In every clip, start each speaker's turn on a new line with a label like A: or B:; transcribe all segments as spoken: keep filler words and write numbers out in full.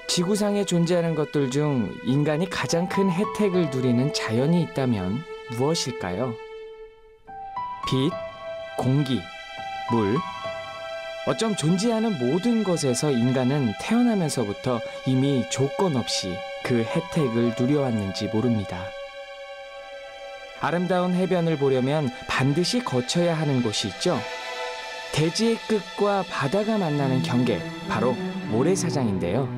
A: 지구상에 존재하는 것들 중 인간이 가장 큰 혜택을 누리는 자연이 있다면 무엇일까요? 빛, 공기, 물. 어쩜 존재하는 모든 것에서 인간은 태어나면서부터 이미 조건 없이 그 혜택을 누려왔는지 모릅니다. 아름다운 해변을 보려면 반드시 거쳐야 하는 곳이 있죠. 대지의 끝과 바다가 만나는 경계, 바로 모래사장인데요.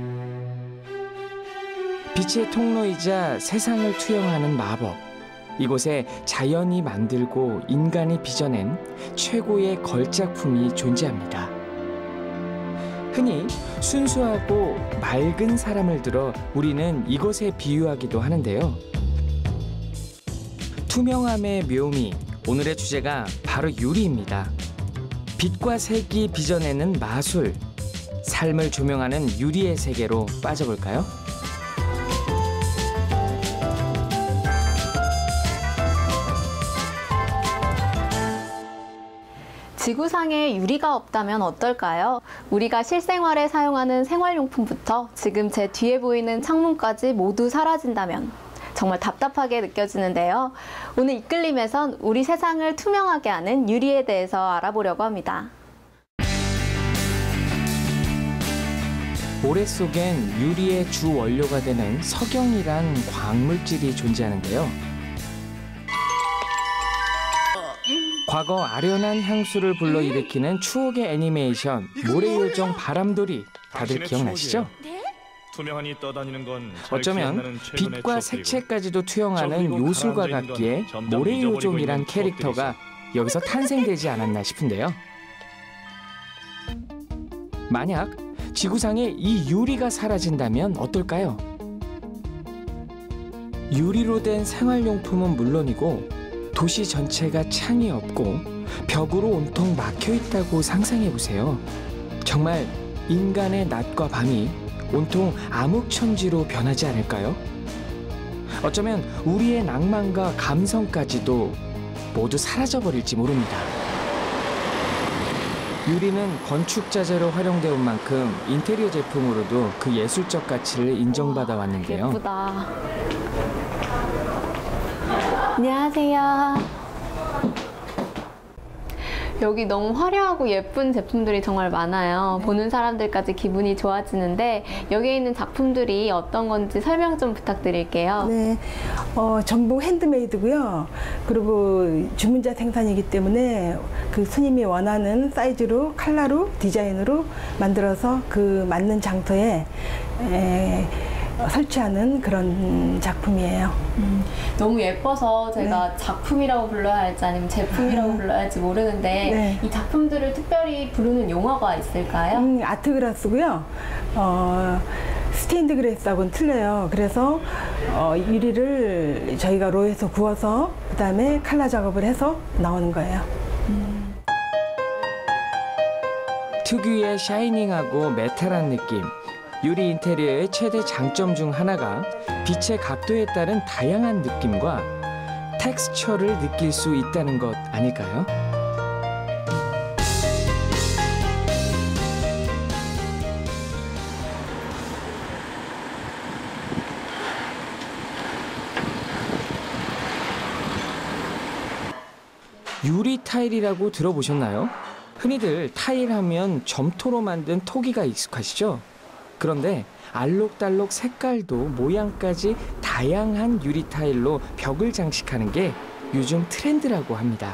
A: 빛의 통로이자 세상을 투영하는 마법. 이곳에 자연이 만들고 인간이 빚어낸 최고의 걸작품이 존재합니다. 흔히 순수하고 맑은 사람을 들어 우리는 이것에 비유하기도 하는데요. 투명함의 묘미, 오늘의 주제가 바로 유리입니다. 빛과 색이 빚어내는 마술, 삶을 조명하는 유리의 세계로 빠져볼까요?
B: 지구상에 유리가 없다면 어떨까요? 우리가 실생활에 사용하는 생활용품부터 지금 제 뒤에 보이는 창문까지 모두 사라진다면 정말 답답하게 느껴지는데요. 오늘 이끌림에선 우리 세상을 투명하게 하는 유리에 대해서 알아보려고 합니다.
A: 모래 속엔 유리의 주 원료가 되는 석영이란 광물질이 존재하는데요. 과거 아련한 향수를 불러일으키는 추억의 애니메이션 모래요정 바람돌이 다들 기억나시죠?
C: 투명하니 떠다니는 건
A: 어쩌면 빛과 색채까지도 투영하는 요술과 같기에 모래요정이란 캐릭터가 여기서 탄생되지 않았나 싶은데요. 만약 지구상에 이 유리가 사라진다면 어떨까요? 유리로 된 생활용품은 물론이고 도시 전체가 창이 없고 벽으로 온통 막혀 있다고 상상해 보세요. 정말 인간의 낮과 밤이 온통 암흑천지로 변하지 않을까요? 어쩌면 우리의 낭만과 감성까지도 모두 사라져버릴지 모릅니다. 유리는 건축 자재로 활용되어 온 만큼 인테리어 제품으로도 그 예술적 가치를 인정받아 왔는데요.
B: 예쁘다. 안녕하세요. 여기 너무 화려하고 예쁜 제품들이 정말 많아요. 보는 사람들까지 기분이 좋아지는데 여기에 있는 작품들이 어떤 건지 설명 좀 부탁드릴게요.
D: 네, 어, 전부 핸드메이드고요. 그리고 주문자 생산이기 때문에 그 스님이 원하는 사이즈로, 컬러로, 디자인으로 만들어서 그 맞는 장소에 에, 설치하는 그런 작품이에요.
B: 음, 너무 예뻐서 제가 네. 작품이라고 불러야 할지 아니면 제품이라고 불러야 할지 모르는데 네. 이 작품들을 특별히 부르는 용어가 있을까요?
D: 음, 아트그라스고요. 어, 스테인드 그라스하고는 틀려요. 그래서 어, 유리를 저희가 로에서 구워서 그 다음에 칼라 작업을 해서 나오는 거예요.
A: 음. 특유의 샤이닝하고 메탈한 느낌. 유리 인테리어의 최대 장점 중 하나가 빛의 각도에 따른 다양한 느낌과 텍스처를 느낄 수 있다는 것 아닐까요? 유리 타일이라고 들어보셨나요? 흔히들 타일하면 점토로 만든 토기가 익숙하시죠? 그런데 알록달록 색깔도 모양까지 다양한 유리 타일로 벽을 장식하는 게 요즘 트렌드라고 합니다.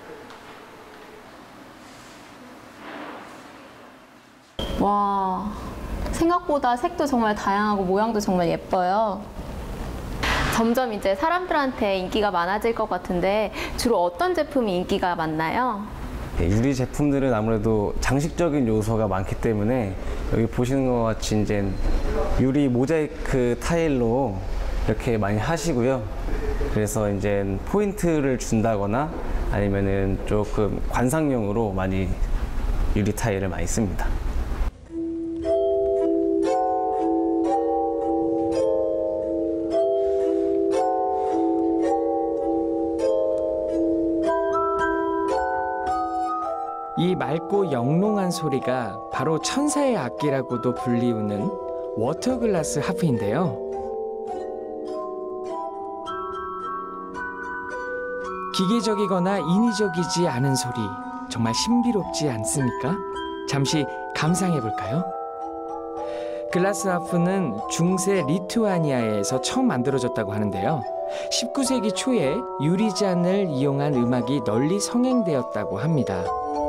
B: 와, 생각보다 색도 정말 다양하고 모양도 정말 예뻐요. 점점 이제 사람들한테 인기가 많아질 것 같은데 주로 어떤 제품이 인기가 많나요?
E: 유리 제품들은 아무래도 장식적인 요소가 많기 때문에 여기 보시는 것 같이 이제 유리 모자이크 타일로 이렇게 많이 하시고요. 그래서 이제 포인트를 준다거나 아니면은 조금 관상용으로 많이 유리 타일을 많이 씁니다.
A: 이 맑고 영롱한 소리가 바로 천사의 악기라고도 불리우는 워터글라스 하프인데요. 기계적이거나 인위적이지 않은 소리, 정말 신비롭지 않습니까? 잠시 감상해 볼까요? 글라스 하프는 중세 리투아니아에서 처음 만들어졌다고 하는데요. 십구 세기 초에 유리잔을 이용한 음악이 널리 성행되었다고 합니다.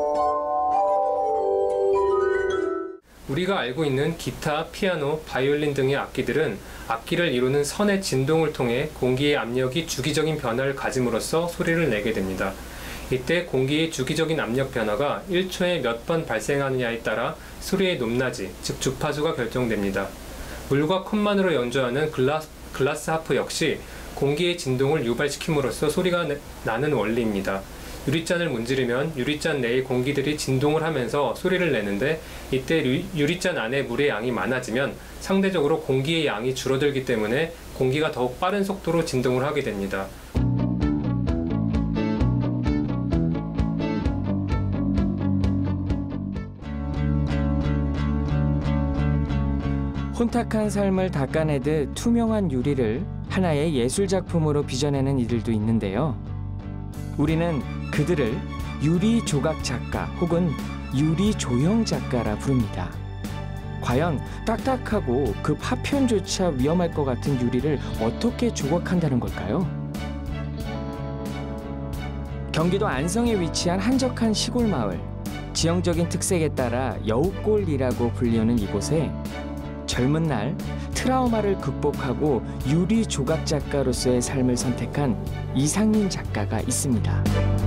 F: 우리가 알고 있는 기타, 피아노, 바이올린 등의 악기들은 악기를 이루는 선의 진동을 통해 공기의 압력이 주기적인 변화를 가짐으로써 소리를 내게 됩니다. 이때 공기의 주기적인 압력 변화가 일 초에 몇 번 발생하느냐에 따라 소리의 높낮이, 즉 주파수가 결정됩니다. 물과 콧만으로 연주하는 글라스, 글라스 하프 역시 공기의 진동을 유발시킴으로써 소리가 나는 원리입니다. 유리잔을 문지르면 유리잔 내의 공기들이 진동을 하면서 소리를 내는데, 이때 유리잔 안에 물의 양이 많아지면 상대적으로 공기의 양이 줄어들기 때문에 공기가 더욱 빠른 속도로 진동을 하게 됩니다.
A: 혼탁한 삶을 닦아내듯 투명한 유리를 하나의 예술작품으로 빚어내는 이들도 있는데요. 우리는 그들을 유리 조각 작가 혹은 유리 조형 작가라 부릅니다. 과연 딱딱하고 그 파편조차 위험할 것 같은 유리를 어떻게 조각한다는 걸까요? 경기도 안성에 위치한 한적한 시골 마을. 지형적인 특색에 따라 여우골이라고 불리우는 이곳에 젊은 날 트라우마를 극복하고 유리 조각 작가로서의 삶을 선택한 이상민 작가가 있습니다.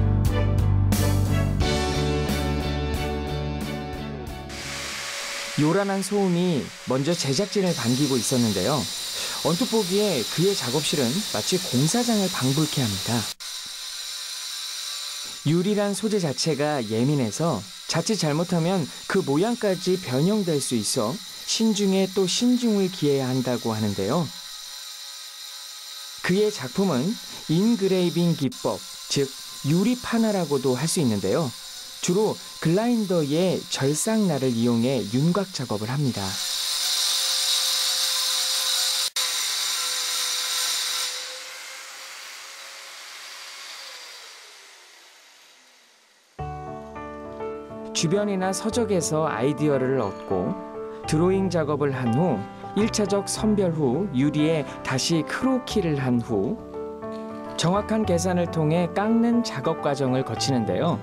A: 요란한 소음이 먼저 제작진을 반기고 있었는데요. 언뜻 보기에 그의 작업실은 마치 공사장을 방불케 합니다. 유리란 소재 자체가 예민해서 자칫 잘못하면 그 모양까지 변형될 수 있어 신중에 또 신중을 기해야 한다고 하는데요. 그의 작품은 인그레이빙 기법, 즉 유리 판화라고도 할 수 있는데요. 주로 글라인더의 절삭날을 이용해 윤곽 작업을 합니다. 주변이나 서적에서 아이디어를 얻고 드로잉 작업을 한 후 일 차적 선별 후 유리에 다시 크로키를 한 후 정확한 계산을 통해 깎는 작업 과정을 거치는데요.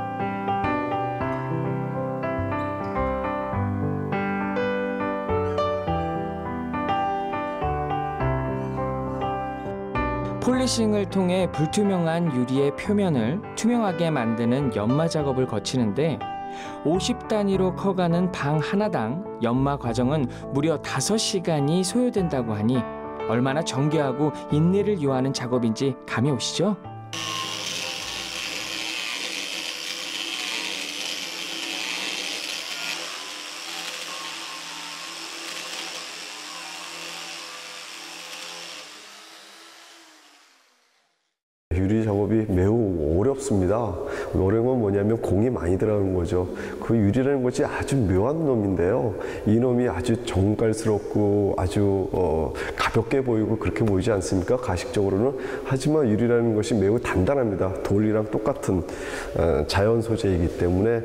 A: 폴리싱을 통해 불투명한 유리의 표면을 투명하게 만드는 연마 작업을 거치는데 오십 단위로 커가는 방 하나당 연마 과정은 무려 다섯 시간이 소요된다고 하니 얼마나 정교하고 인내를 요하는 작업인지 감이 오시죠?
G: 유리 작업이 매우 어렵습니다. 어려운 건 뭐냐면 공이 많이 들어가는 거죠. 그 유리라는 것이 아주 묘한 놈인데요. 이 놈이 아주 정갈스럽고 아주 어, 가볍게 보이고 그렇게 보이지 않습니까? 가식적으로는. 하지만 유리라는 것이 매우 단단합니다. 돌이랑 똑같은 어, 자연 소재이기 때문에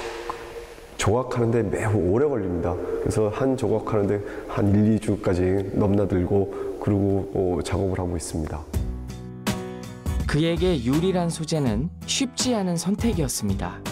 G: 조각하는데 매우 오래 걸립니다. 그래서 한 조각하는데 한 일, 이 주까지 넘나들고 그리고 어, 작업을 하고 있습니다.
A: 그에게 유리란 소재는 쉽지 않은 선택이었습니다.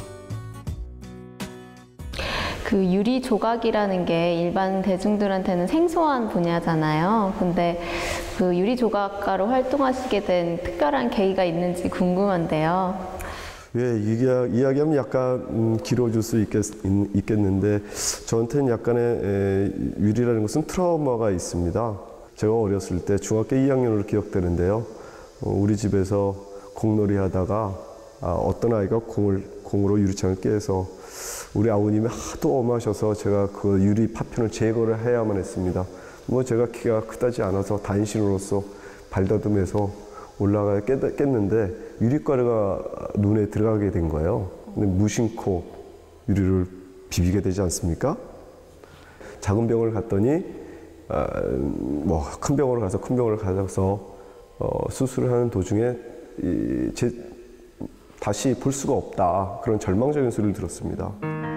B: 그 유리 조각이라는 게 일반 대중들한테는 생소한 분야잖아요. 근데 그 유리 조각가로 활동하시게 된 특별한 계기가 있는지 궁금한데요.
G: 예, 이게 이야기하면 약간 음, 길어질 수 있겠, 있겠는데 저한테는 약간의 에, 유리라는 것은 트라우마가 있습니다. 제가 어렸을 때 중학교 이 학년으로 기억되는데요. 어, 우리 집에서 공놀이 하다가 아, 어떤 아이가 공을, 공으로 유리창을 깨서 우리 아버님이 하도 엄하셔서 제가 그 유리 파편을 제거를 해야만 했습니다. 뭐 제가 키가 크다지 않아서 단신으로서 발다듬해서 올라가 깼, 깼는데 유리가루가 눈에 들어가게 된 거예요. 근데 무심코 유리를 비비게 되지 않습니까? 작은 병원을 갔더니 뭐 큰 병원을 가서 큰 병원을 가서 어, 수술을 하는 도중에 이, 제, 다시 볼 수가 없다, 그런 절망적인 소리를 들었습니다.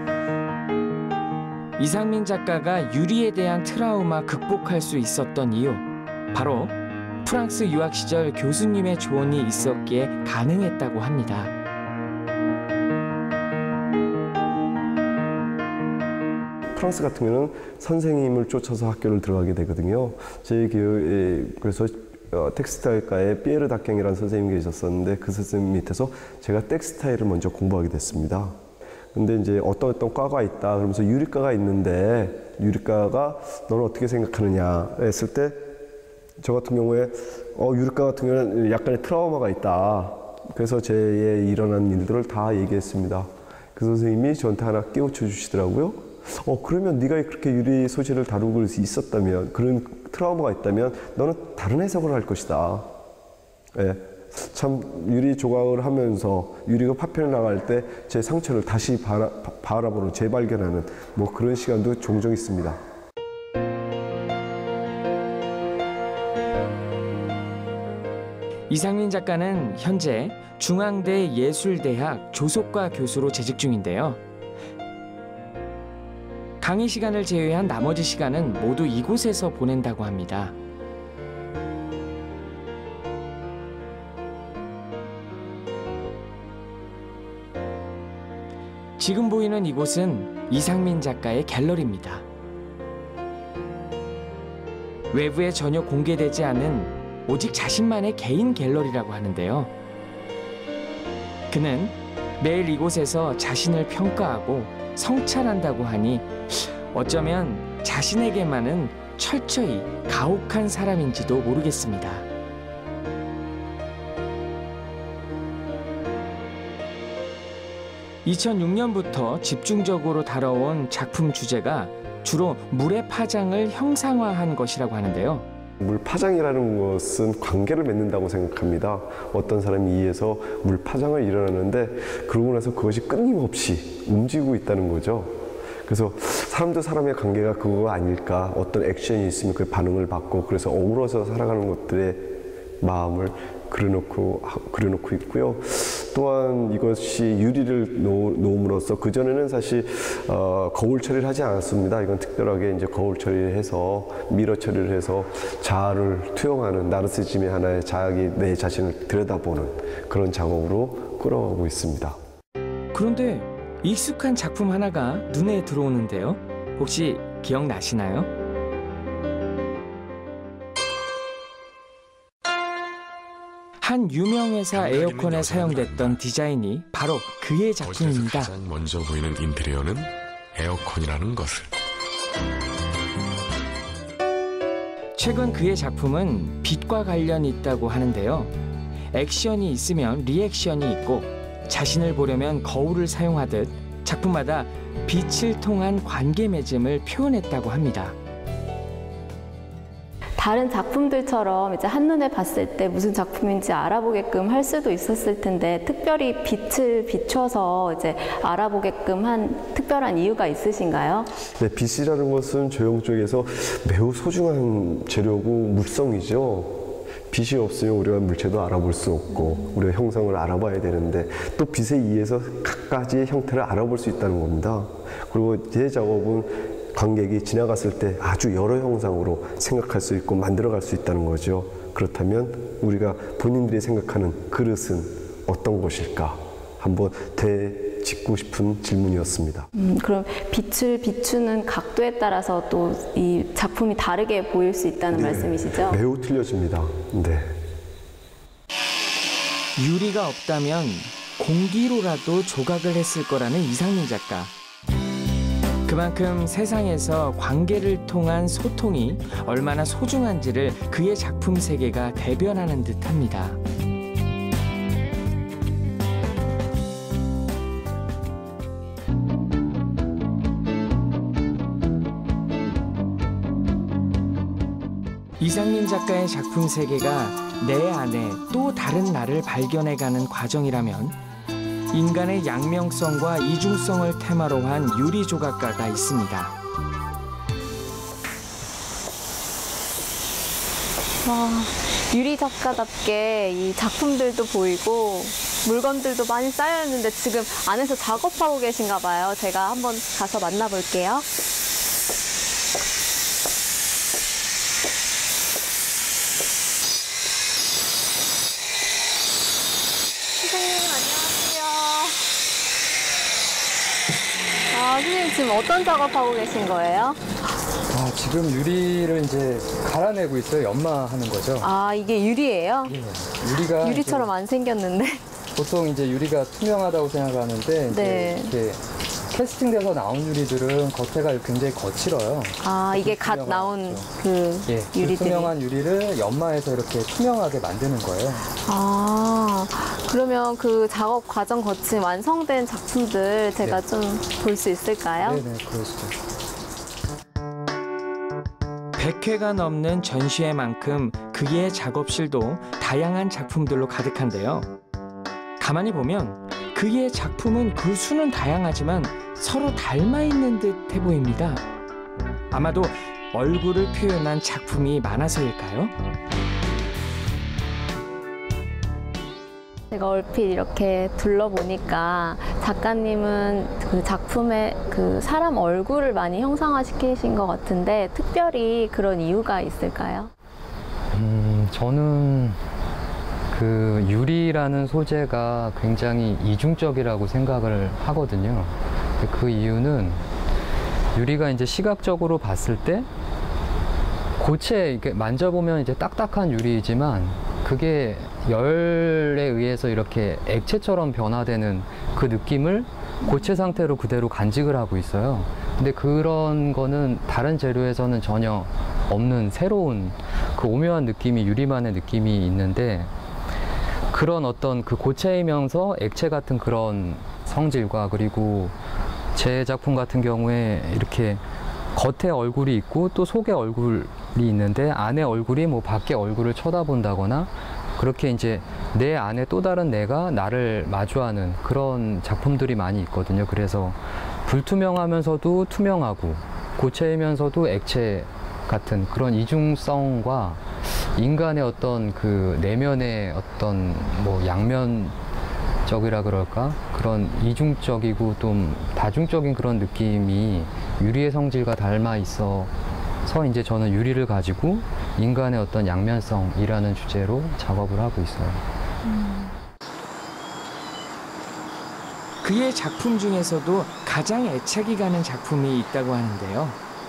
A: 이상민 작가가 유리에 대한 트라우마 극복할 수 있었던 이유, 바로 프랑스 유학 시절 교수님의 조언이 있었기에 가능했다고 합니다.
G: 프랑스 같은 경우는 선생님을 쫓아서 학교를 들어가게 되거든요. 저희 교회, 그래서 어, 텍스타일과의 피에르 다깽이라는 선생님이 계셨었는데 그 선생님 밑에서 제가 텍스타일을 먼저 공부하게 됐습니다. 근데 이제 어떤 어떤 과가 있다 그러면서 유리과가 있는데 유리과가 너는 어떻게 생각하느냐 했을 때 저 같은 경우에 어, 유리과 같은 경우는 약간의 트라우마가 있다. 그래서 제에 일어난 일들을 다 얘기했습니다. 그 선생님이 저한테 하나 깨우쳐 주시더라고요. 어 그러면 네가 그렇게 유리 소재를 다루고 있었다면, 그런 트라우마가 있다면 너는 다른 해석을 할 것이다. 예, 참 유리 조각을 하면서 유리가 파편을 나갈 때 제 상처를 다시 바라, 바라보는, 재발견하는 뭐 그런 시간도 종종 있습니다.
A: 이상민 작가는 현재 중앙대 예술대학 조속과 교수로 재직 중인데요. 강의 시간을 제외한 나머지 시간은 모두 이곳에서 보낸다고 합니다. 지금 보이는 이곳은 이상민 작가의 갤러리입니다. 외부에 전혀 공개되지 않은 오직 자신만의 개인 갤러리라고 하는데요. 그는 매일 이곳에서 자신을 평가하고 성찰한다고 하니 어쩌면 자신에게만은 철저히 가혹한 사람인지도 모르겠습니다. 이천육 년부터 집중적으로 다뤄온 작품 주제가 주로 물의 파장을 형상화한 것이라고 하는데요.
G: 물 파장이라는 것은 관계를 맺는다고 생각합니다. 어떤 사람이 이에서 물 파장을 일어나는데 그러고 나서 그것이 끊임없이 움직이고 있다는 거죠. 그래서 사람도 사람의 관계가 그거 아닐까, 어떤 액션이 있으면 그 반응을 받고 그래서 어우러져 살아가는 것들의 마음을 그려놓고, 그려놓고 있고요. 또한 이것이 유리를 놓음으로써, 그전에는 사실 어, 거울 처리를 하지 않았습니다. 이건 특별하게 이제 거울 처리를 해서, 미러 처리를 해서 자아를 투영하는, 나르시즘의 하나의 자기, 내 자신을 들여다보는 그런 작업으로 끌어가고 있습니다.
A: 그런데 익숙한 작품 하나가 눈에 들어오는데요. 혹시 기억나시나요? 한 유명 회사 에어컨에 사용됐던 디자인이 바로 그의 작품입니다.
H: 가장 먼저 보이는 인테리어는 에어컨이라는 것을.
A: 최근 그의 작품은 빛과 관련이 있다고 하는데요. 액션이 있으면 리액션이 있고, 자신을 보려면 거울을 사용하듯 작품마다 빛을 통한 관계 맺음을 표현했다고 합니다.
B: 다른 작품들처럼 이제 한눈에 봤을 때 무슨 작품인지 알아보게끔 할 수도 있었을 텐데, 특별히 빛을 비춰서 이제 알아보게끔 한 특별한 이유가 있으신가요?
G: 네, 빛이라는 것은 조형 쪽에서 매우 소중한 재료고 물성이죠. 빛이 없으면 우리가 물체도 알아볼 수 없고 우리가 형상을 알아봐야 되는데, 또 빛에 의해서 각가지의 형태를 알아볼 수 있다는 겁니다. 그리고 제 작업은 관객이 지나갔을 때 아주 여러 형상으로 생각할 수 있고 만들어갈 수 있다는 거죠. 그렇다면 우리가 본인들이 생각하는 그릇은 어떤 것일까? 한번 되짚고 싶은 질문이었습니다.
B: 음, 그럼 빛을 비추는 각도에 따라서 또 이 작품이 다르게 보일 수 있다는
G: 네,
B: 말씀이시죠?
G: 매우 틀려집니다. 네.
A: 유리가 없다면 공기로라도 조각을 했을 거라는 이상민 작가. 그만큼 세상에서 관계를 통한 소통이 얼마나 소중한지를 그의 작품 세계가 대변하는 듯합니다. 이상민 작가의 작품 세계가 내 안에 또 다른 나를 발견해가는 과정이라면, 인간의 양명성과 이중성을 테마로 한 유리 조각가가 있습니다.
B: 와, 유리 작가답게 이 작품들도 보이고 물건들도 많이 쌓여 있는데 지금 안에서 작업하고 계신가 봐요. 제가 한번 가서 만나볼게요. 선생님, 안녕하세요. 아, 선생님 지금 어떤 작업하고 계신 거예요?
I: 아, 지금 유리를 이제 갈아내고 있어요. 연마하는 거죠.
B: 아, 이게 유리예요?
I: 예. 유리가
B: 유리처럼 안 생겼는데.
I: 이제 보통 이제 유리가 투명하다고 생각하는데 이제
B: 네.
I: 이렇게 캐스팅돼서 나온 유리들은 겉에가 굉장히 거칠어요.
B: 아, 이게 갓
I: 투명한
B: 나온
I: 거죠.
B: 그
I: 예, 그
B: 유리들이.
I: 투명한 유리를 연마해서 이렇게 투명하게 만드는 거예요.
B: 아, 그러면 그 작업 과정 거친 완성된 작품들 제가
I: 네.
B: 좀 볼 수 있을까요?
I: 네네, 그러시죠.
A: 백 회가 넘는 전시회만큼 그의 작업실도 다양한 작품들로 가득한데요. 가만히 보면 그의 작품은 그 수는 다양하지만 서로 닮아 있는 듯해 보입니다. 아마도 얼굴을 표현한 작품이 많아서일까요?
B: 제가 얼핏 이렇게 둘러보니까 작가님은 그 작품에 그 사람 얼굴을 많이 형상화시키신 것 같은데 특별히 그런 이유가 있을까요?
I: 음, 저는 그 유리라는 소재가 굉장히 이중적이라고 생각을 하거든요. 그 이유는 유리가 이제 시각적으로 봤을 때 고체 이렇게 만져보면 이제 딱딱한 유리이지만 그게 열에 의해서 이렇게 액체처럼 변화되는 그 느낌을 고체 상태로 그대로 간직을 하고 있어요. 근데 그런 거는 다른 재료에서는 전혀 없는 새로운 그 오묘한 느낌이 유리만의 느낌이 있는데 그런 어떤 그 고체이면서 액체 같은 그런 성질과 그리고 제 작품 같은 경우에 이렇게 겉에 얼굴이 있고 또 속에 얼굴이 있는데 안에 얼굴이 뭐 밖에 얼굴을 쳐다본다거나 그렇게 이제 내 안에 또 다른 내가 나를 마주하는 그런 작품들이 많이 있거든요. 그래서 불투명하면서도 투명하고 고체이면서도 액체 같은 그런 이중성과 인간의 어떤 그 내면의 어떤 뭐 양면적이라 그럴까? 그런 이중적이고 좀 다중적인 그런 느낌이 유리의 성질과 닮아 있어서 이제 저는 유리를 가지고 인간의 어떤 양면성이라는 주제로 작업을 하고 있어요.
A: 그의 작품 중에서도 가장 애착이 가는 작품이 있다고 하는데요.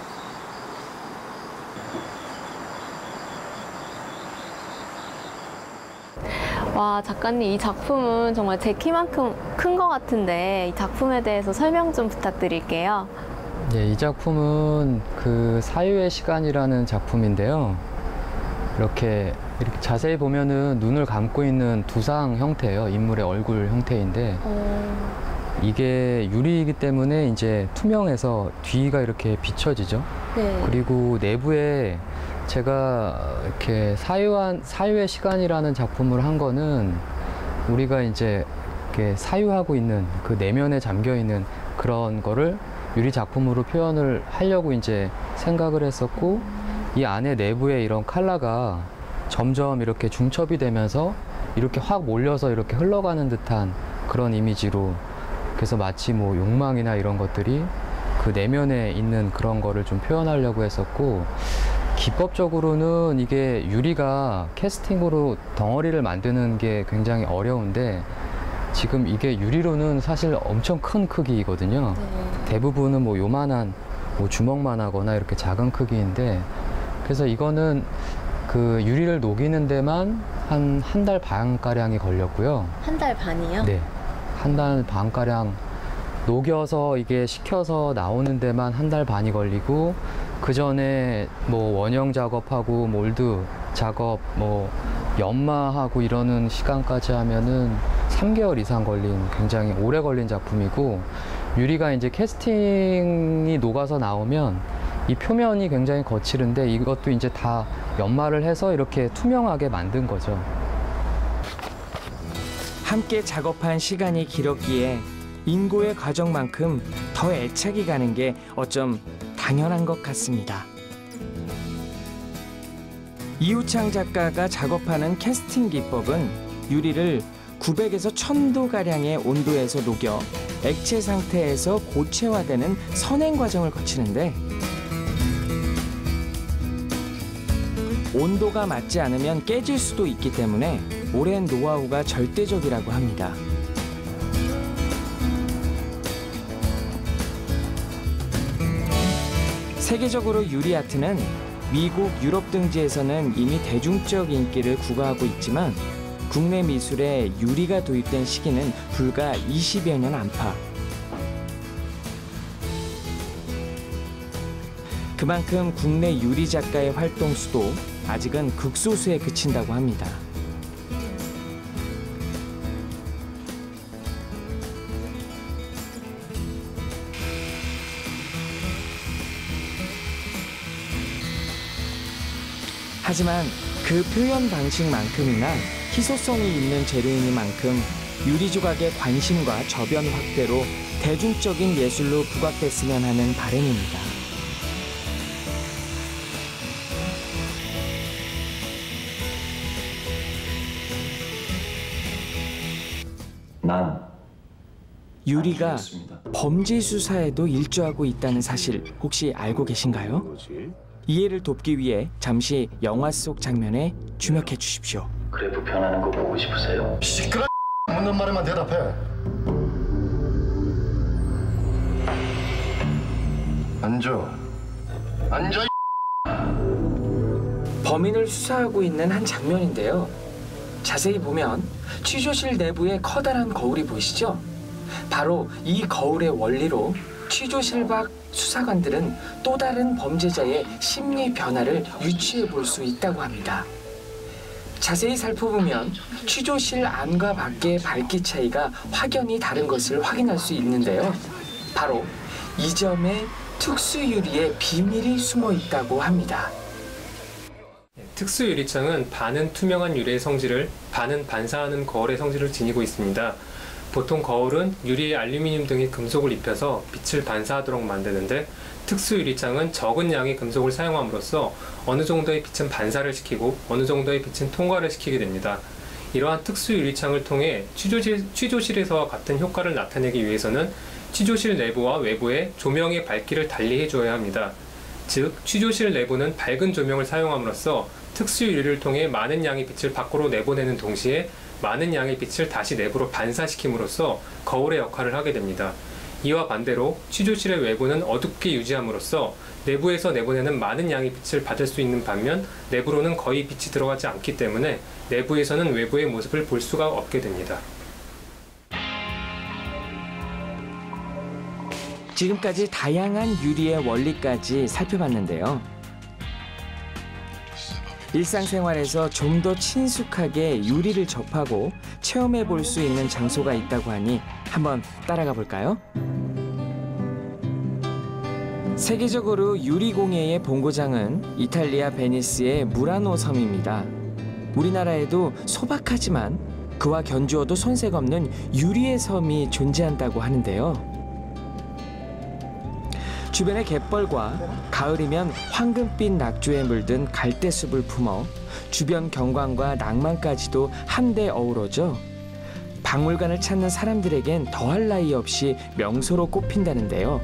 B: 와, 작가님 이 작품은 정말 제 키만큼 큰 것 같은데 이 작품에 대해서 설명 좀 부탁드릴게요.
I: 예, 이 작품은 그 사유의 시간이라는 작품인데요. 이렇게, 이렇게 자세히 보면은 눈을 감고 있는 두상 형태예요. 인물의 얼굴 형태인데 이게 유리이기 때문에 이제 투명해서 뒤가 이렇게 비춰지죠.
B: 네.
I: 그리고 내부에 제가 이렇게 사유한 사유의 시간이라는 작품을 한 거는 우리가 이제 이렇게 사유하고 있는 그 내면에 잠겨 있는 그런 거를 유리 작품으로 표현을 하려고 이제 생각을 했었고 이 안에 내부에 이런 컬러가 점점 이렇게 중첩이 되면서 이렇게 확 몰려서 이렇게 흘러가는 듯한 그런 이미지로 그래서 마치 뭐 욕망이나 이런 것들이 그 내면에 있는 그런 거를 좀 표현하려고 했었고 기법적으로는 이게 유리가 캐스팅으로 덩어리를 만드는 게 굉장히 어려운데 지금 이게 유리로는 사실 엄청 큰 크기거든요.
B: 네.
I: 대부분은 뭐 요만한 뭐 주먹만 하거나 이렇게 작은 크기인데 그래서 이거는 그 유리를 녹이는 데만 한 한 달 반가량이 걸렸고요.
B: 한 달 반이요?
I: 네. 한 달 반가량 녹여서 이게 식혀서 나오는 데만 한 달 반이 걸리고 그 전에 뭐 원형 작업하고 몰드 작업 뭐 연마하고 이러는 시간까지 하면은 삼 개월 이상 걸린 굉장히 오래 걸린 작품이고 유리가 이제 캐스팅이 녹아서 나오면 이 표면이 굉장히 거칠은데 이것도 이제 다 연마를 해서 이렇게 투명하게 만든 거죠.
A: 함께 작업한 시간이 길었기에 인고의 과정만큼 더 애착이 가는 게 어쩜 당연한 것 같습니다. 이우창 작가가 작업하는 캐스팅 기법은 유리를 구백에서 천 도 가량의 온도에서 녹여 액체 상태에서 고체화되는 선행 과정을 거치는데 온도가 맞지 않으면 깨질 수도 있기 때문에 오랜 노하우가 절대적이라고 합니다. 세계적으로 유리 아트는 미국, 유럽 등지에서는 이미 대중적 인기를 구가하고 있지만 국내 미술에 유리가 도입된 시기는 불과 이십여 년 안팎. 그만큼 국내 유리 작가의 활동 수도 아직은 극소수에 그친다고 합니다. 하지만 그 표현 방식만큼이나 희소성이 있는 재료이니만큼 유리 조각의 관심과 저변 확대로 대중적인 예술로 부각됐으면 하는 바람입니다.
J: 난
A: 유리가 범죄 수사에도 일조하고 있다는 사실 혹시 알고 계신가요? 이해를 돕기 위해 잠시 영화 속 장면에 주목해 주십시오.
J: 그래프 변하는 거 보고 싶으세요?
K: 시끄러. 묻는 말에만 대답해. 앉아. 앉아.
A: 범인을 수사하고 있는 한 장면인데요. 자세히 보면 취조실 내부에 커다란 거울이 보이시죠? 바로 이 거울의 원리로 취조실 밖 수사관들은 또 다른 범죄자의 심리 변화를 유추해 볼 수 있다고 합니다. 자세히 살펴보면 취조실 안과 밖의 밝기 차이가 확연히 다른 것을 확인할 수 있는데요. 바로 이 점에 특수유리의 비밀이 숨어 있다고 합니다.
F: 특수유리창은 반은 투명한 유리의 성질을, 반은 반사하는 거울의 성질을 지니고 있습니다. 보통 거울은 유리에 알루미늄 등의 금속을 입혀서 빛을 반사하도록 만드는데 특수유리창은 적은 양의 금속을 사용함으로써 어느 정도의 빛은 반사를 시키고 어느 정도의 빛은 통과를 시키게 됩니다. 이러한 특수유리창을 통해 취조실, 취조실에서와 같은 효과를 나타내기 위해서는 취조실 내부와 외부에 조명의 밝기를 달리 해줘야 합니다. 즉, 취조실 내부는 밝은 조명을 사용함으로써 특수유리를 통해 많은 양의 빛을 밖으로 내보내는 동시에 많은 양의 빛을 다시 내부로 반사시킴으로써 거울의 역할을 하게 됩니다. 이와 반대로 취조실의 외부는 어둡게 유지함으로써 내부에서 내보내는 많은 양의 빛을 받을 수 있는 반면 내부로는 거의 빛이 들어가지 않기 때문에 내부에서는 외부의 모습을 볼 수가 없게 됩니다.
A: 지금까지 다양한 유리의 원리까지 살펴봤는데요. 일상생활에서 좀 더 친숙하게 유리를 접하고 체험해 볼 수 있는 장소가 있다고 하니 한번 따라가 볼까요? 세계적으로 유리 공예의 본고장은 이탈리아 베니스의 무라노 섬입니다. 우리나라에도 소박하지만 그와 견주어도 손색 없는 유리의 섬이 존재한다고 하는데요. 주변의 갯벌과 가을이면 황금빛 낙조에 물든 갈대숲을 품어 주변 경관과 낭만까지도 한데 어우러져 박물관을 찾는 사람들에겐 더할 나위 없이 명소로 꼽힌다는데요.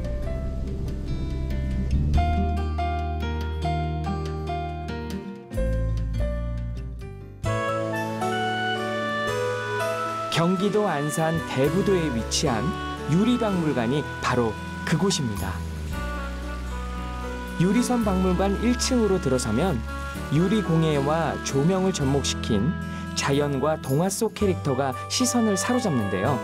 A: 경기도 안산 대부도에 위치한 유리박물관이 바로 그곳입니다. 유리선 박물관 일 층으로 들어서면 유리 공예와 조명을 접목시킨 자연과 동화 속 캐릭터가 시선을 사로잡는데요.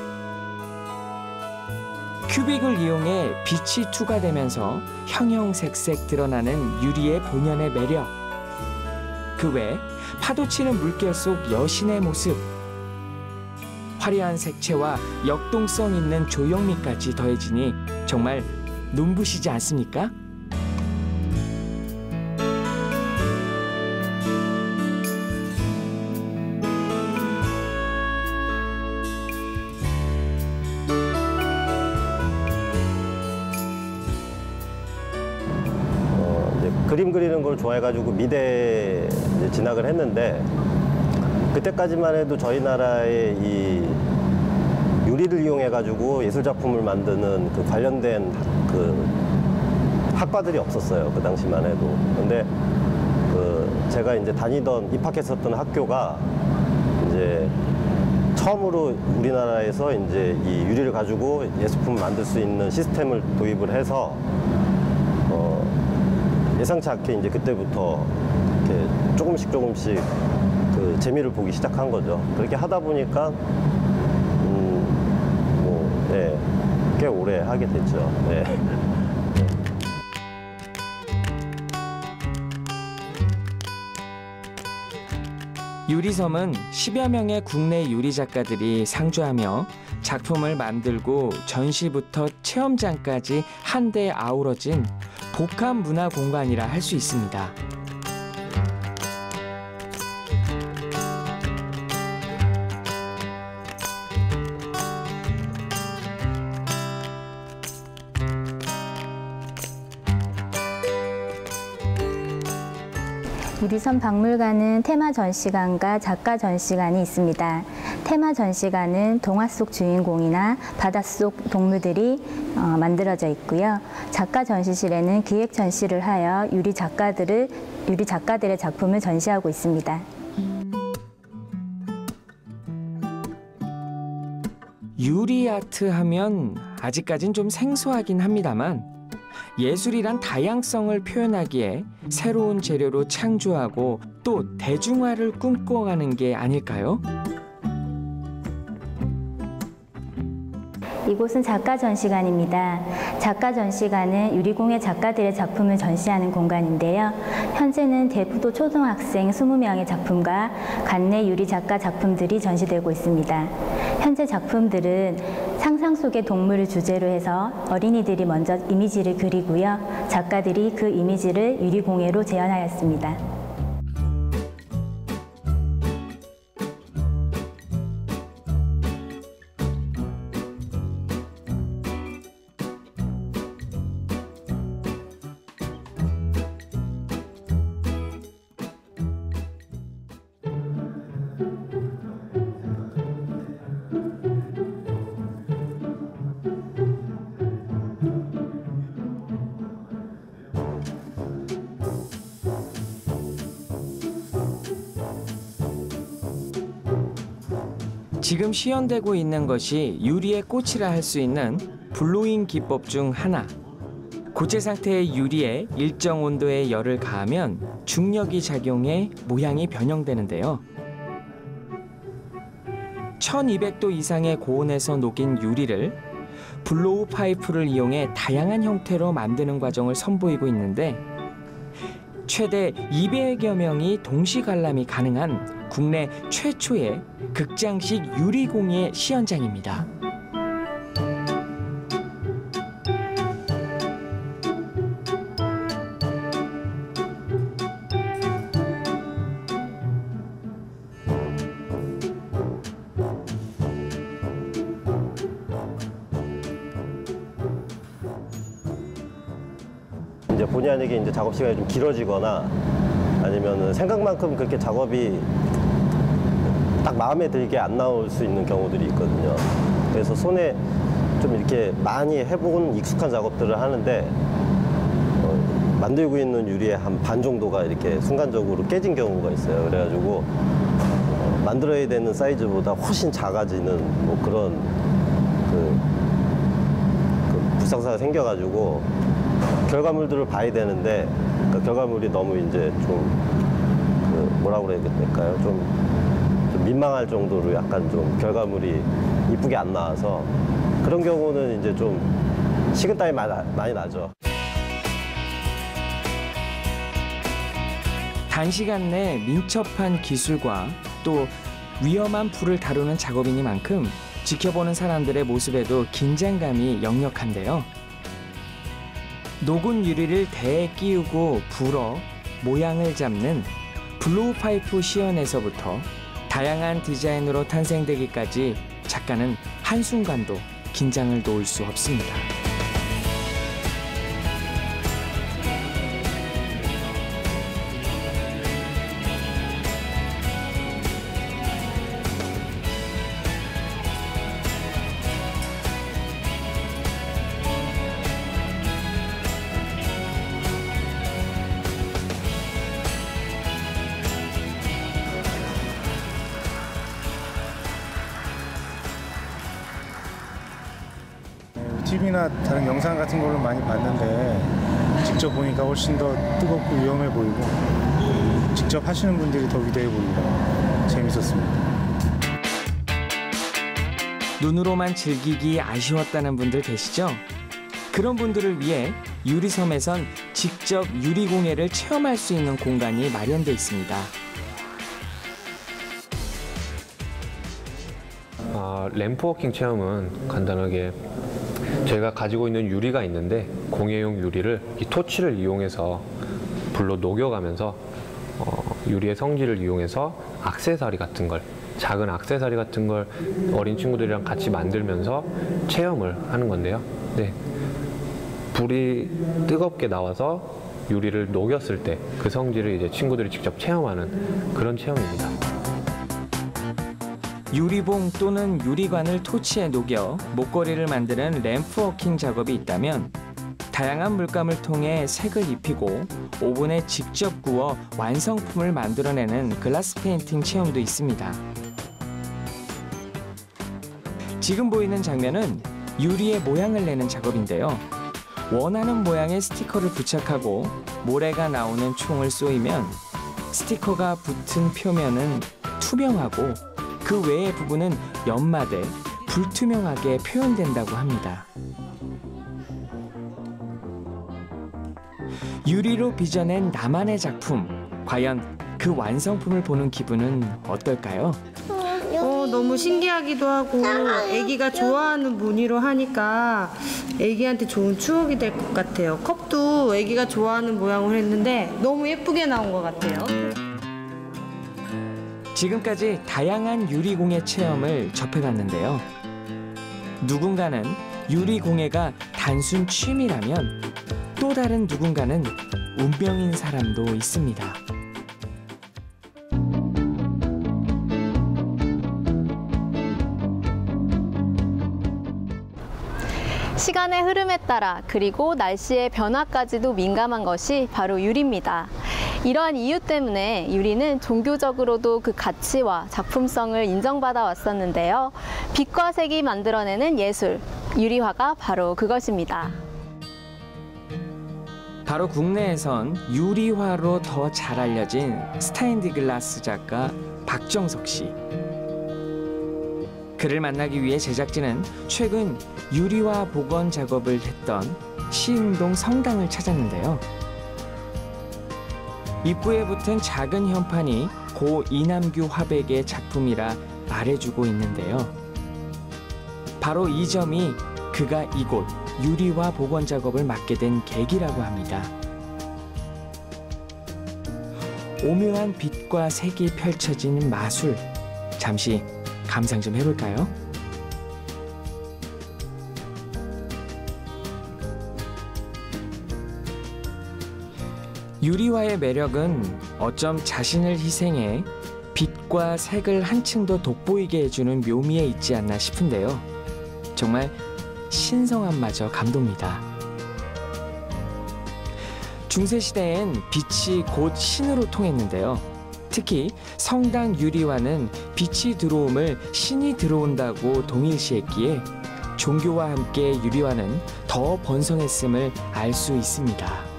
A: 큐빅을 이용해 빛이 투과되면서 형형색색 드러나는 유리의 본연의 매력. 그 외 파도치는 물결 속 여신의 모습. 화려한 색채와 역동성 있는 조형미까지 더해지니 정말 눈부시지 않습니까?
L: 그림 그리는 걸 좋아해가지고 미대 이제 진학을 했는데 그때까지만 해도 저희 나라의 이 유리를 이용해가지고 예술 작품을 만드는 그 관련된 그 학과들이 없었어요. 그 당시만 해도. 근데 그 제가 이제 다니던 입학했었던 학교가 이제 처음으로 우리나라에서 이제 이 유리를 가지고 예술품을 만들 수 있는 시스템을 도입을 해서 어 예상치 않게 이제 그때부터 이렇게 조금씩 조금씩 그 재미를 보기 시작한 거죠. 그렇게 하다 보니까 음 뭐 예, 꽤 오래 하게 됐죠. 네.
A: 유리섬은 십여 명의 국내 유리 작가들이 상주하며 작품을 만들고 전시부터 체험장까지 한데 아우러진 복합 문화 공간이라 할 수 있습니다.
M: 유리섬 박물관은 테마 전시관과 작가 전시관이 있습니다. 테마 전시관은 동화 속 주인공이나 바닷속 동물들이 어, 만들어져 있고요. 작가 전시실에는 기획 전시를 하여 유리 작가들을 유리 작가들의 작품을 전시하고 있습니다.
A: 유리 아트 하면 아직까진 좀 생소하긴 합니다만 예술이란 다양성을 표현하기에 새로운 재료로 창조하고 또 대중화를 꿈꿔가는 게 아닐까요?
M: 이곳은 작가 전시관입니다. 작가 전시관은 유리공예 작가들의 작품을 전시하는 공간인데요. 현재는 대부도 초등학생 이십 명의 작품과 관내 유리 작가 작품들이 전시되고 있습니다. 현재 작품들은 상상 속의 동물을 주제로 해서 어린이들이 먼저 이미지를 그리고요. 작가들이 그 이미지를 유리공예로 재현하였습니다.
A: 지금 시연되고 있는 것이 유리의 꽃이라 할 수 있는 블로잉 기법 중 하나. 고체 상태의 유리에 일정 온도의 열을 가하면 중력이 작용해 모양이 변형되는데요. 천이백 도 이상의 고온에서 녹인 유리를 블로우 파이프를 이용해 다양한 형태로 만드는 과정을 선보이고 있는데 최대 이백여 명이 동시 관람이 가능한 국내 최초의 극장식 유리공예 시연장입니다.
L: 이제 본의 아니게 이제 작업 시간이 좀 길어지거나 아니면 생각만큼 그렇게 작업이 딱 마음에 들게 안 나올 수 있는 경우들이 있거든요. 그래서 손에 좀 이렇게 많이 해본 익숙한 작업들을 하는데 어, 만들고 있는 유리의 한 반 정도가 이렇게 순간적으로 깨진 경우가 있어요. 그래가지고 어, 만들어야 되는 사이즈보다 훨씬 작아지는 뭐 그런 그, 그 불상사가 생겨가지고 결과물들을 봐야 되는데 그 결과물이 너무 이제 좀 그 뭐라고 그래야 될까요? 좀 좀 민망할 정도로 약간 좀 결과물이 이쁘게 안 나와서 그런 경우는 이제 좀 식은땀이 많이, 많이 나죠.
A: 단시간 내 민첩한 기술과 또 위험한 불을 다루는 작업이니만큼 지켜보는 사람들의 모습에도 긴장감이 역력한데요. 녹은 유리를 대에 끼우고 불어 모양을 잡는 블로우 파이프 시연에서부터 다양한 디자인으로 탄생되기까지 작가는 한순간도 긴장을 놓을 수 없습니다.
N: 티비나 다른 영상 같은 걸로 많이 봤는데 직접 보니까 훨씬 더 뜨겁고 위험해 보이고 직접 하시는 분들이 더 위대해 보이더라고요. 재밌었습니다.
A: 눈으로만 즐기기 아쉬웠다는 분들 계시죠? 그런 분들을 위해 유리섬에선 직접 유리공예를 체험할 수 있는 공간이 마련되어 있습니다.
O: 아, 램프워킹 체험은 간단하게 저희가 가지고 있는 유리가 있는데 공예용 유리를 이 토치를 이용해서 불로 녹여가면서 어, 유리의 성질을 이용해서 액세서리 같은 걸 작은 액세서리 같은 걸 어린 친구들이랑 같이 만들면서 체험을 하는 건데요. 네. 불이 뜨겁게 나와서 유리를 녹였을 때 그 성질을 이제 친구들이 직접 체험하는 그런 체험입니다.
A: 유리봉 또는 유리관을 토치에 녹여 목걸이를 만드는 램프워킹 작업이 있다면 다양한 물감을 통해 색을 입히고 오븐에 직접 구워 완성품을 만들어내는 글라스 페인팅 체험도 있습니다. 지금 보이는 장면은 유리의 모양을 내는 작업인데요. 원하는 모양의 스티커를 부착하고 모래가 나오는 총을 쏘이면 스티커가 붙은 표면은 투명하고 그 외의 부분은 연마돼 불투명하게 표현된다고 합니다. 유리로 빚어낸 나만의 작품, 과연 그 완성품을 보는 기분은 어떨까요?
P: 어, 너무 신기하기도 하고 애기가 좋아하는 무늬로 하니까 애기한테 좋은 추억이 될 것 같아요. 컵도 애기가 좋아하는 모양을 했는데 너무 예쁘게 나온 것 같아요.
A: 지금까지 다양한 유리공예 체험을 접해봤는데요. 누군가는 유리공예가 단순 취미라면 또 다른 누군가는 운명인 사람도 있습니다.
B: 시간의 흐름에 따라 그리고 날씨의 변화까지도 민감한 것이 바로 유리입니다. 이러한 이유 때문에 유리는 종교적으로도 그 가치와 작품성을 인정받아 왔었는데요. 빛과 색이 만들어내는 예술, 유리화가 바로 그것입니다.
A: 바로 국내에선 유리화로 더 잘 알려진 스테인드 글라스 작가 박정석 씨. 그를 만나기 위해 제작진은 최근 유리화 복원 작업을 했던 시흥동 성당을 찾았는데요. 입구에 붙은 작은 현판이 고 이남규 화백의 작품이라 말해주고 있는데요. 바로 이 점이 그가 이곳 유리화 복원 작업을 맡게 된 계기라고 합니다. 오묘한 빛과 색이 펼쳐진 마술, 잠시 감상 좀 해볼까요? 유리화의 매력은 어쩜 자신을 희생해 빛과 색을 한층 더 돋보이게 해주는 묘미에 있지 않나 싶은데요. 정말 신성함마저 감동입니다. 중세시대엔 빛이 곧 신으로 통했는데요. 특히 성당 유리화는 빛이 들어옴을 신이 들어온다고 동일시했기에 종교와 함께 유리화는 더 번성했음을 알 수 있습니다.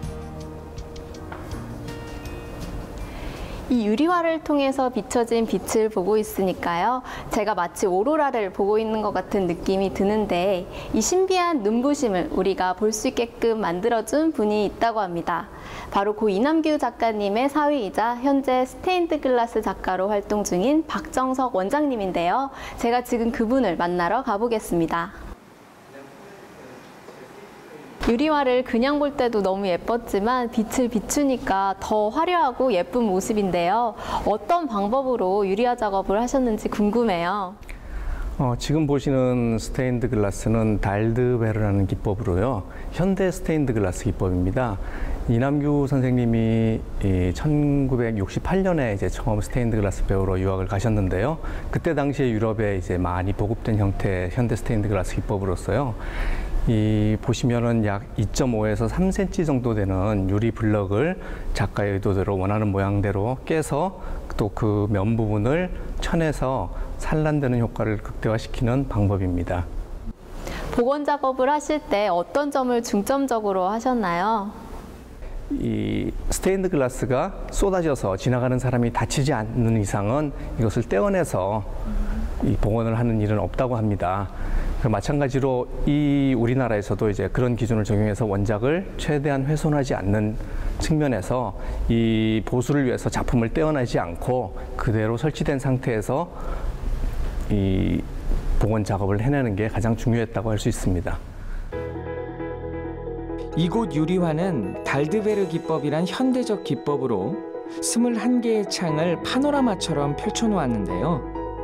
B: 이 유리화를 통해서 비춰진 빛을 보고 있으니까요. 제가 마치 오로라를 보고 있는 것 같은 느낌이 드는데 이 신비한 눈부심을 우리가 볼 수 있게끔 만들어준 분이 있다고 합니다. 바로 고 이남규 작가님의 사위이자 현재 스테인드 글라스 작가로 활동 중인 박정석 원장님인데요. 제가 지금 그분을 만나러 가보겠습니다. 유리화를 그냥 볼 때도 너무 예뻤지만 빛을 비추니까 더 화려하고 예쁜 모습인데요. 어떤 방법으로 유리화 작업을 하셨는지 궁금해요.
Q: 어, 지금 보시는 스테인드 글라스는 달드베르라는 기법으로요. 현대 스테인드 글라스 기법입니다. 이남규 선생님이 천구백육십팔 년에 이제 처음 스테인드 글라스 배우러 유학을 가셨는데요. 그때 당시에 유럽에 이제 많이 보급된 형태의 현대 스테인드 글라스 기법으로서요. 이 보시면은 약 이 점 오에서 삼 센티미터 정도 되는 유리 블럭을 작가의 의도대로 원하는 모양대로 깨서 또 그 면 부분을 천해서 산란되는 효과를 극대화시키는 방법입니다.
B: 복원 작업을 하실 때 어떤 점을 중점적으로 하셨나요?
Q: 이 스테인드 글라스가 쏟아져서 지나가는 사람이 다치지 않는 이상은 이것을 떼어내서 이 복원을 하는 일은 없다고 합니다. 마찬가지로 이 우리나라에서도 이제 그런 기준을 적용해서 원작을 최대한 훼손하지 않는 측면에서 이 보수를 위해서 작품을 떼어내지 않고 그대로 설치된 상태에서 이 복원 작업을 해내는 게 가장 중요했다고 할 수 있습니다.
A: 이곳 유리화는 달드베르 기법이란 현대적 기법으로 스물한 개의 창을 파노라마처럼 펼쳐놓았는데요.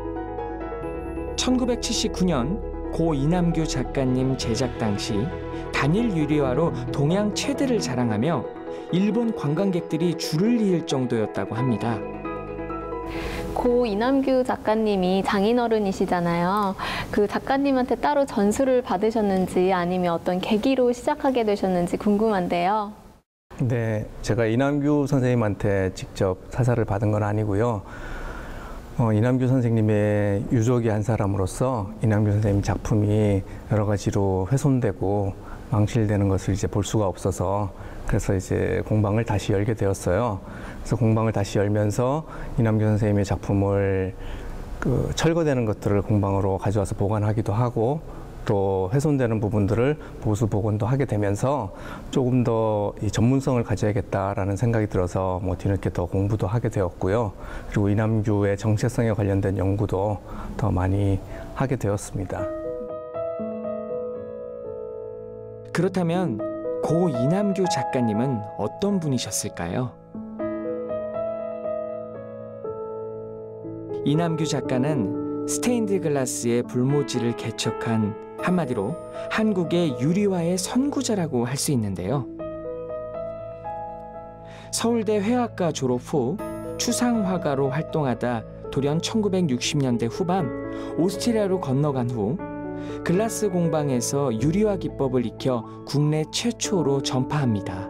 A: 천구백칠십구 년 고 이남규 작가님 제작 당시 단일 유리화로 동양 최대를 자랑하며 일본 관광객들이 줄을 이을 정도였다고 합니다.
B: 고 이남규 작가님이 장인어른이시잖아요. 그 작가님한테 따로 전수를 받으셨는지 아니면 어떤 계기로 시작하게 되셨는지 궁금한데요.
Q: 네, 제가 이남규 선생님한테 직접 사사를 받은 건 아니고요. 어, 이남규 선생님의 유족의 한 사람으로서 이남규 선생님 작품이 여러 가지로 훼손되고 망실되는 것을 이제 볼 수가 없어서 그래서 이제 공방을 다시 열게 되었어요. 그래서 공방을 다시 열면서 이남규 선생님의 작품을 그 철거되는 것들을 공방으로 가져와서 보관하기도 하고 또 훼손되는 부분들을 보수 복원도 하게 되면서 조금 더 이 전문성을 가져야겠다라는 생각이 들어서 뭐 뒤늦게 더 공부도 하게 되었고요. 그리고 이남규의 정체성에 관련된 연구도 더 많이 하게 되었습니다.
A: 그렇다면 고 이남규 작가님은 어떤 분이셨을까요? 이남규 작가는 스테인드 글라스의 불모지를 개척한 한마디로 한국의 유리화의 선구자라고 할 수 있는데요. 서울대 회화과 졸업 후 추상화가로 활동하다 돌연 천구백육십 년대 후반 오스트리아로 건너간 후 글라스 공방에서 유리화 기법을 익혀 국내 최초로 전파합니다.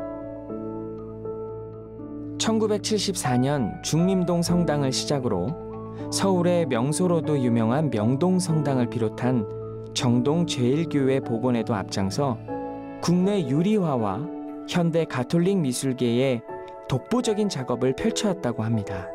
A: 천구백칠십사 년 중림동 성당을 시작으로 서울의 명소로도 유명한 명동 성당을 비롯한 정동 제일교회 복원에도 앞장서 국내 유리화와 현대 가톨릭 미술계의 독보적인 작업을 펼쳐왔다고 합니다.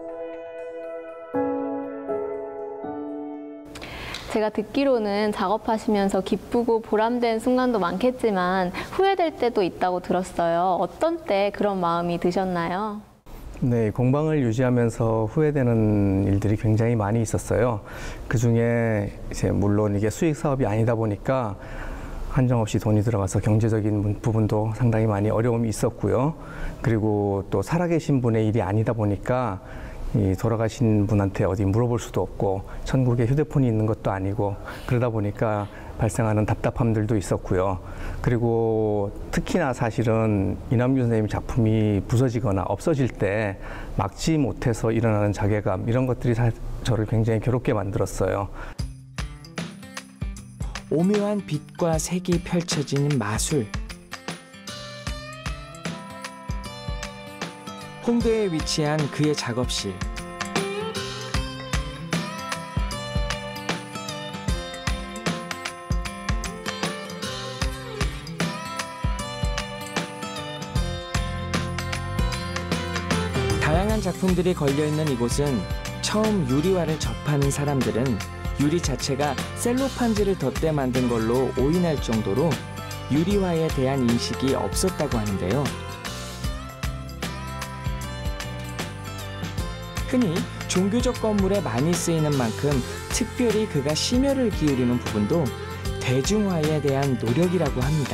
B: 제가 듣기로는 작업하시면서 기쁘고 보람된 순간도 많겠지만 후회될 때도 있다고 들었어요. 어떤 때 그런 마음이 드셨나요?
Q: 네, 공방을 유지하면서 후회되는 일들이 굉장히 많이 있었어요. 그 중에 이제 물론 이게 수익 사업이 아니다 보니까 한정없이 돈이 들어가서 경제적인 부분도 상당히 많이 어려움이 있었고요. 그리고 또 살아계신 분의 일이 아니다 보니까 이 돌아가신 분한테 어디 물어볼 수도 없고 천국에 휴대폰이 있는 것도 아니고 그러다 보니까 발생하는 답답함들도 있었고요. 그리고 특히나 사실은 이남규 선생님 작품이 부서지거나 없어질 때 막지 못해서 일어나는 자괴감 이런 것들이 사, 저를 굉장히 괴롭게 만들었어요.
A: 오묘한 빛과 색이 펼쳐지는 마술. 홍대에 위치한 그의 작업실. 다양한 작품들이 걸려있는 이곳은 처음 유리화를 접하는 사람들은 유리 자체가 셀로판지를 덧대 만든 걸로 오인할 정도로 유리화에 대한 인식이 없었다고 하는데요. 흔히 종교적 건물에 많이 쓰이는 만큼 특별히 그가 심혈을 기울이는 부분도 대중화에 대한 노력이라고 합니다.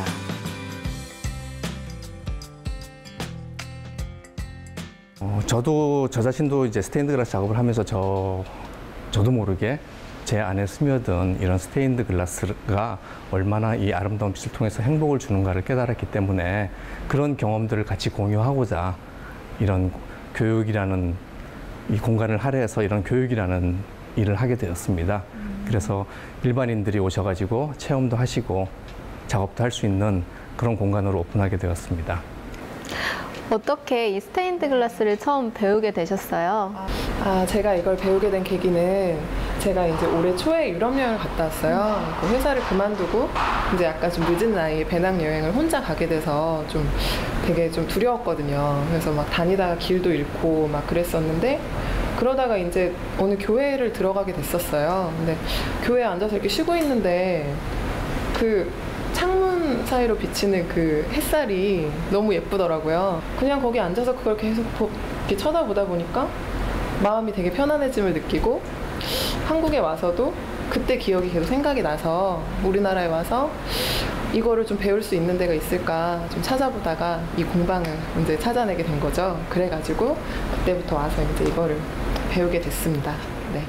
Q: 어, 저도 저 자신도 이제 스테인드 글라스 작업을 하면서 저 저도 모르게 제 안에 스며든 이런 스테인드 글라스가 얼마나 이 아름다운 빛을 통해서 행복을 주는가를 깨달았기 때문에 그런 경험들을 같이 공유하고자 이런 교육이라는 이 공간을 할애해서 이런 교육이라는 일을 하게 되었습니다. 그래서 일반인들이 오셔가지고 체험도 하시고 작업도 할 수 있는 그런 공간으로 오픈하게 되었습니다.
B: 어떻게 이 스테인드 글라스를 처음 배우게 되셨어요?
R: 아, 제가 이걸 배우게 된 계기는 제가 이제 올해 초에 유럽 여행을 갔다 왔어요. 그 회사를 그만두고 이제 약간 좀 늦은 나이에 배낭 여행을 혼자 가게 돼서 좀 되게 좀 두려웠거든요. 그래서 막 다니다가 길도 잃고 막 그랬었는데 그러다가 이제 어느 교회를 들어가게 됐었어요. 근데 교회에 앉아서 이렇게 쉬고 있는데 그 창문 사이로 비치는 그 햇살이 너무 예쁘더라고요. 그냥 거기 앉아서 그걸 계속 이렇게 쳐다보다 보니까 마음이 되게 편안해짐을 느끼고 한국에 와서도 그때 기억이 계속 생각이 나서 우리나라에 와서 이거를 좀 배울 수 있는 데가 있을까 좀 찾아보다가 이 공방을 이제 찾아내게 된 거죠. 그래가지고 그때부터 와서 이제 이거를 배우게 됐습니다. 네.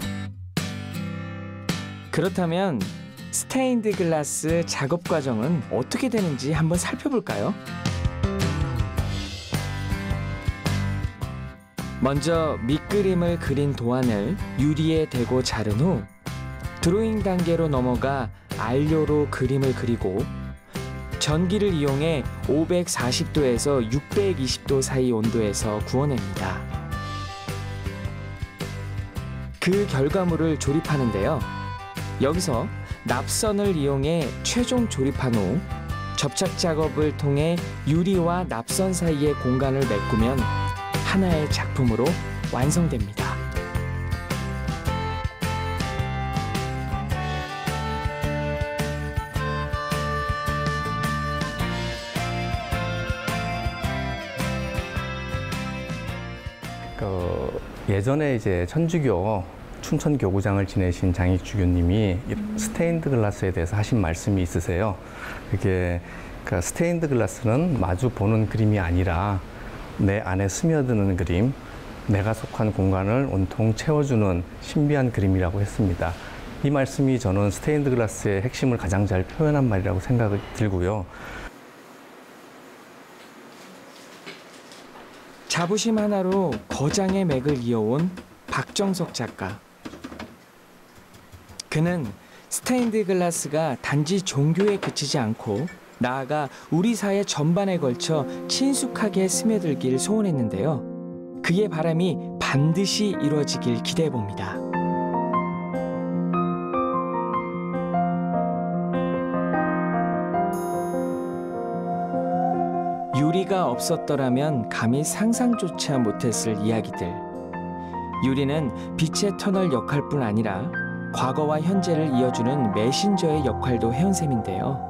A: 그렇다면 스테인드 글라스 작업 과정은 어떻게 되는지 한번 살펴볼까요? 먼저 밑그림을 그린 도안을 유리에 대고 자른 후 드로잉 단계로 넘어가 안료로 그림을 그리고 전기를 이용해 오백사십 도에서 육백이십 도 사이 온도에서 구워냅니다. 그 결과물을 조립하는데요. 여기서 납선을 이용해 최종 조립한 후 접착 작업을 통해 유리와 납선 사이의 공간을 메꾸면 하나의 작품으로 완성됩니다.
Q: 그 예전에 이제 천주교 춘천 교구장을 지내신 장익주 교님이 스테인드 글라스에 대해서 하신 말씀이 있으세요. 그게 그러니까 스테인드 글라스는 마주 보는 그림이 아니라 내 안에 스며드는 그림, 내가 속한 공간을 온통 채워주는 신비한 그림이라고 했습니다. 이 말씀이 저는 스테인드 글라스의 핵심을 가장 잘 표현한 말이라고 생각이 들고요.
A: 자부심 하나로 거장의 맥을 이어온 박정석 작가. 그는 스테인드 글라스가 단지 종교에 그치지 않고 나아가 우리 사회 전반에 걸쳐 친숙하게 스며들길 소원했는데요. 그의 바람이 반드시 이루어지길 기대해봅니다. 유리가 없었더라면 감히 상상조차 못했을 이야기들. 유리는 빛의 터널 역할뿐 아니라 과거와 현재를 이어주는 메신저의 역할도 해온 셈인데요.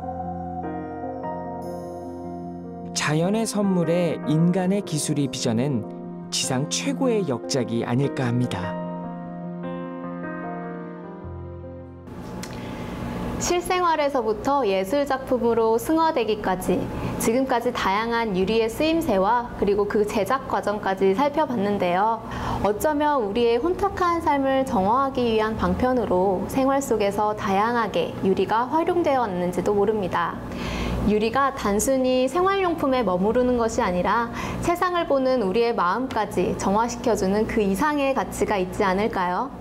A: 자연의 선물에 인간의 기술이 빚어낸 지상 최고의 역작이 아닐까 합니다.
B: 실생활에서부터 예술작품으로 승화되기까지 지금까지 다양한 유리의 쓰임새와 그리고 그 제작 과정까지 살펴봤는데요. 어쩌면 우리의 혼탁한 삶을 정화하기 위한 방편으로 생활 속에서 다양하게 유리가 활용되어 왔는지도 모릅니다. 유리가 단순히 생활용품에 머무르는 것이 아니라 세상을 보는 우리의 마음까지 정화시켜주는 그 이상의 가치가 있지 않을까요?